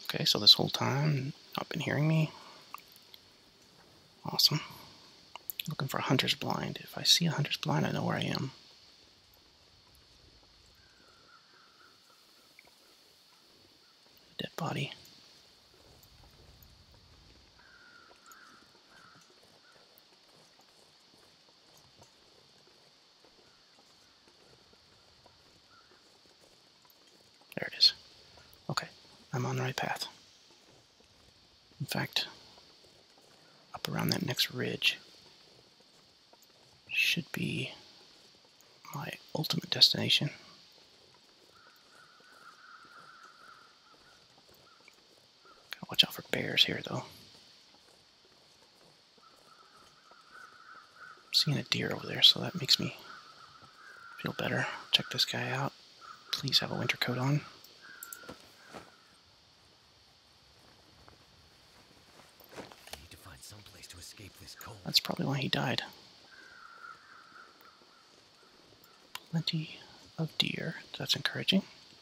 Okay, so this whole time, not been hearing me. Awesome. Looking for a hunter's blind. If I see a hunter's blind, I know where I am. Dead body. There it is. Okay, I'm on the right path. In fact, up around that next ridge should be my ultimate destination. Gotta watch out for bears here, though. I'm seeing a deer over there, so that makes me feel better. Check this guy out. Please have a winter coat on. Need to find some place to escape this cold. That's probably why he died. Plenty of deer. That's encouraging.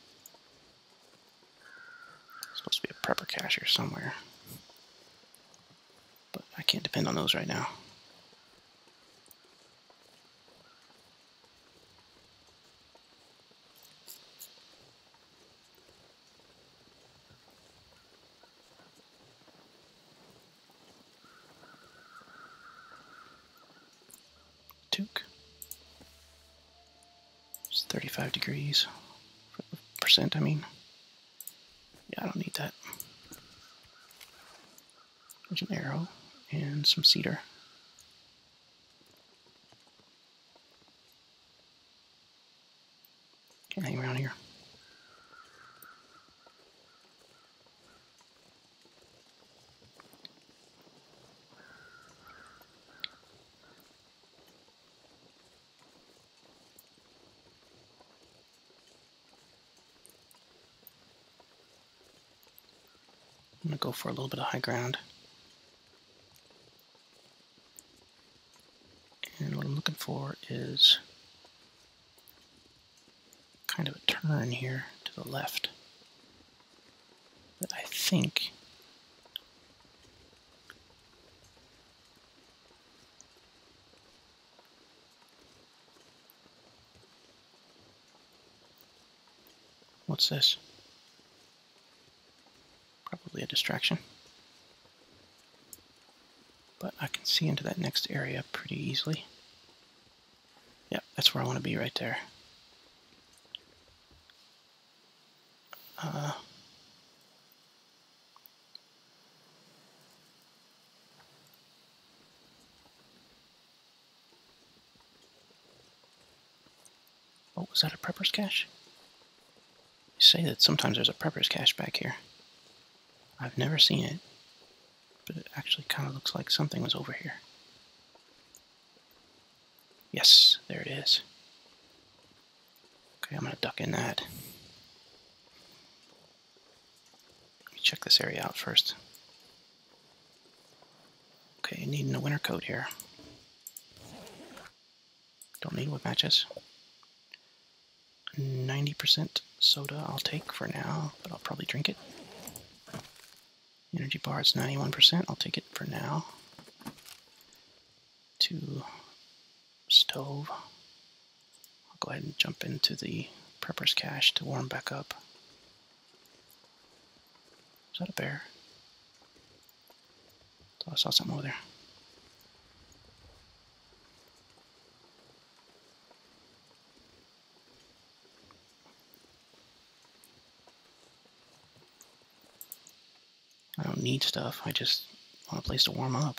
Supposed to be a prepper cache here somewhere. But I can't depend on those right now. Toque. It's 35 degrees. Percent, I mean. Yeah, I don't need that. There's an arrow and some cedar. Can't hang around here. I'm going to go for a little bit of high ground. And what I'm looking for is kind of a turn here to the left that I think what's this? Probably a distraction. But I can see into that next area pretty easily. Yeah, that's where I want to be, right there. Oh, was that a prepper's cache? You say that sometimes there's a prepper's cache back here. I've never seen it, but it actually kind of looks like something was over here. Yes, there it is. Okay, I'm gonna duck in that. Let me check this area out first. Okay, needing a winter coat here. Don't need wood matches. 90% soda I'll take for now, but I'll probably drink it. Energy bar is 91%, I'll take it for now. To stove. I'll go ahead and jump into the prepper's cache to warm back up. Is that a bear? Thought I saw something over there. I don't need stuff, I just want a place to warm up.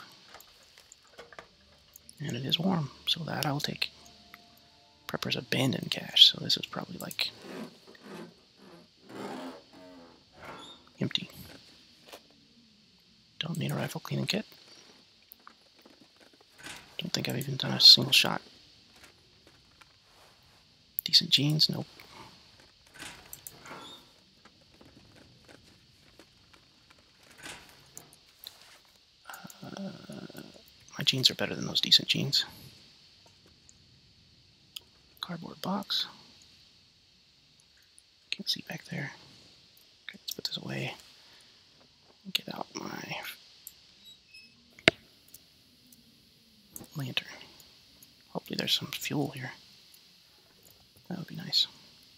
And it is warm, so that I'll take. Prepper's abandoned cache, so this is probably like empty. Don't need a rifle cleaning kit. Don't think I've even done a single shot. Decent jeans, nope. My jeans are better than those decent jeans. Cardboard box. Can't see back there. Okay, let's put this away. Get out my lantern. Hopefully there's some fuel here. That would be nice.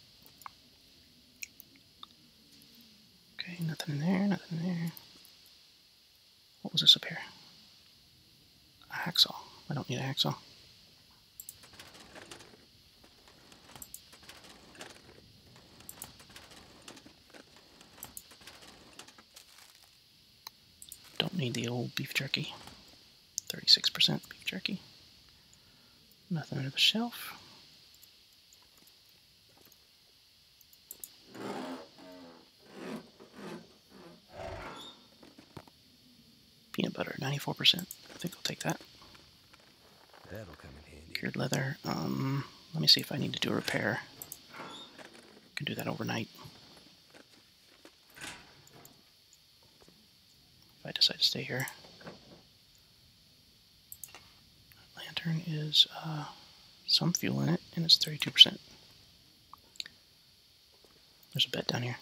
Okay, nothing in there, nothing in there. What was this up here? A hacksaw. I don't need a hacksaw. Don't need the old beef jerky. 36% beef jerky. Nothing under the shelf. Peanut butter, 94%. I think I'll take that. That'll come in handy. Cured leather. Let me see if I need to do a repair. I can do that overnight. If I decide to stay here. Lantern is some fuel in it, and it's 32%. There's a bed down here.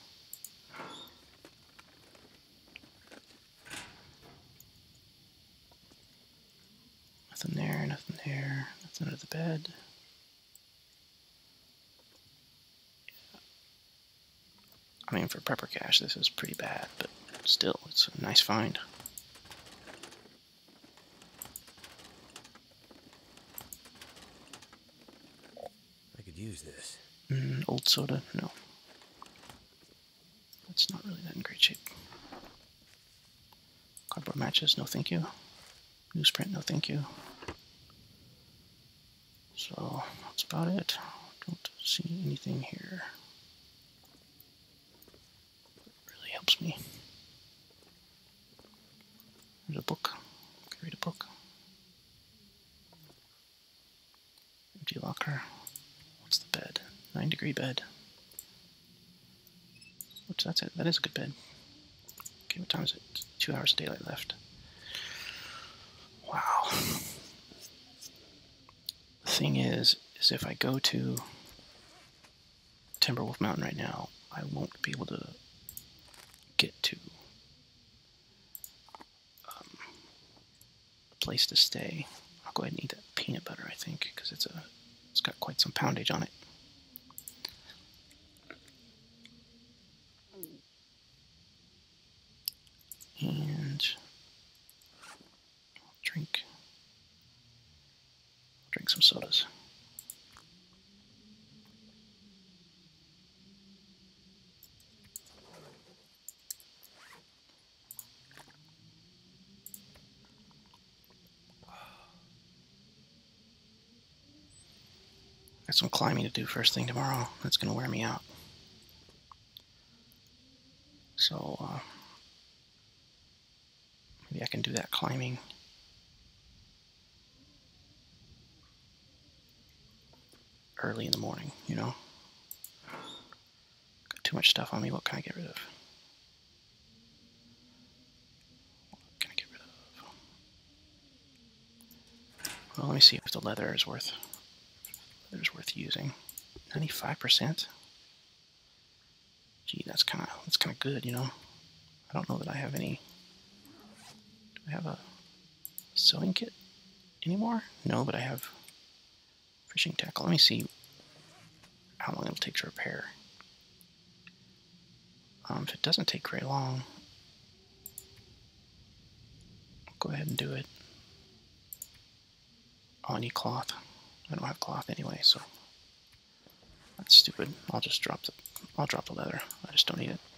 Nothing there, nothing there, nothing under the bed. I mean, for prepper cache, this is pretty bad, but still, it's a nice find. I could use this. Old soda? No. It's not really that in great shape. Cardboard matches? No thank you. Newsprint? No thank you. So, that's about it. Don't see anything here. It really helps me. There's a book. I can read a book. Empty locker. What's the bed? 9-degree bed. Which that's it. That is a good bed. Okay, what time is it? 2 hours of daylight left. Wow. The thing is if I go to Timberwolf Mountain right now, I won't be able to get to a place to stay. I'll go ahead and eat that peanut butter, I think, because it's got quite some poundage on it. And drink some sodas. Got some climbing to do first thing tomorrow. That's going to wear me out. So, maybe I can do that climbing early in the morning, you know? Got too much stuff on me. What can I get rid of? What can I get rid of? Well, let me see if the leather is worth using. 95%? Gee, that's kind of good, you know? I don't know that I have any. Do I have a sewing kit anymore? No, but I have fishing tackle. Let me see how long it'll take to repair. If it doesn't take very long, I'll go ahead and do it. Oh, I need cloth. I don't have cloth anyway, so that's stupid. I'll drop the leather. I just don't need it.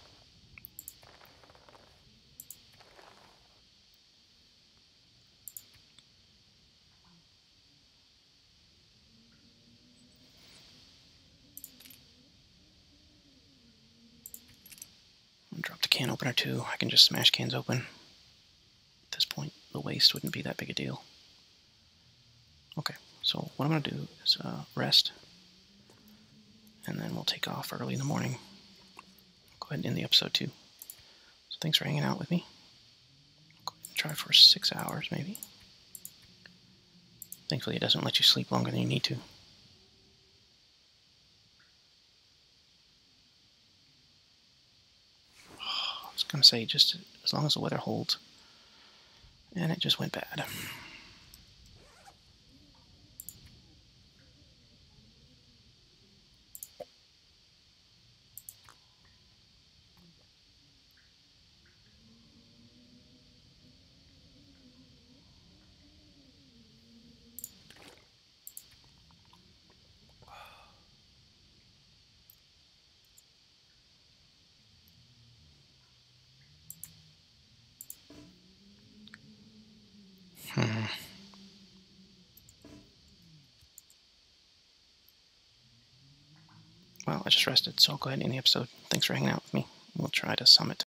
I'll drop the can opener too. I can just smash cans open. At this point, the waste wouldn't be that big a deal. Okay, so what I'm going to do is rest, and then we'll take off early in the morning. Go ahead and end the episode too. So thanks for hanging out with me. Go ahead and try for 6 hours maybe. Thankfully it doesn't let you sleep longer than you need to. I was going to say just a as long as the weather holds. And it just went bad. Well, I just rested, so I'll go ahead and end the episode. Thanks for hanging out with me. We'll try to summit